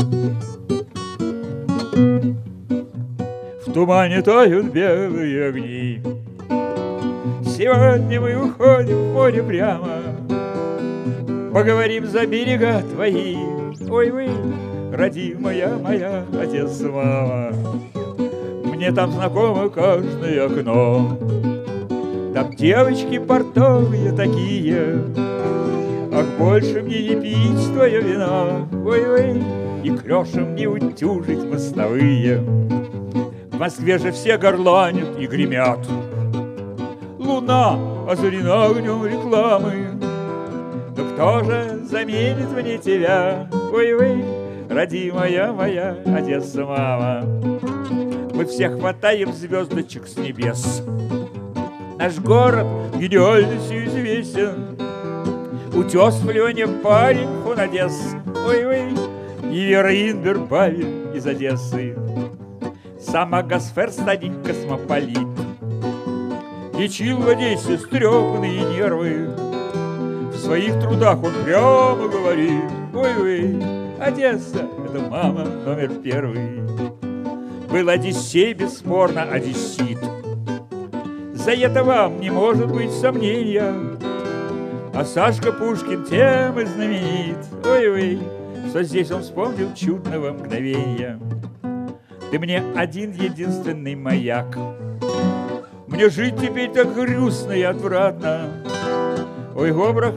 В тумане тают белые огни. Сегодня мы уходим в море прямо, поговорим за берега твои. Ой, вы, родимая моя Одесса, мама, мне там знакомо каждое окно. Там девочки портовые такие, ах, больше мне не пить твое вино. Ой-ой, и крешем не утюжить мостовые. В Москве же все горланят и гремят. Луна озарена огнем рекламы. Но кто же заменит мне тебя? Ой-ой, родимая моя Одесса, мама, мы все хватаем звездочек с небес. Наш город гениальностью известен. Утес в Лене парень фон Одесс. Ой-ой, и Вера Инбер Павел из Одессы. Сам Агасфер стадень космополит. Лечил в Одессе стрёмные нервы. В своих трудах он прямо говорит: ой-ой, Одесса — это мама номер первый. Был Одиссей, бесспорно, одессит. За это вам не может быть сомнения. А Сашка Пушкин тем и знаменит, ой-ой, что здесь он вспомнил чудного мгновения. Ты мне один единственный маяк. Мне жить теперь так грустно и отвратно. Ой,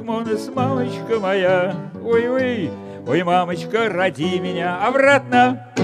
мамочка моя, ой-ой, ой, мамочка, роди меня обратно.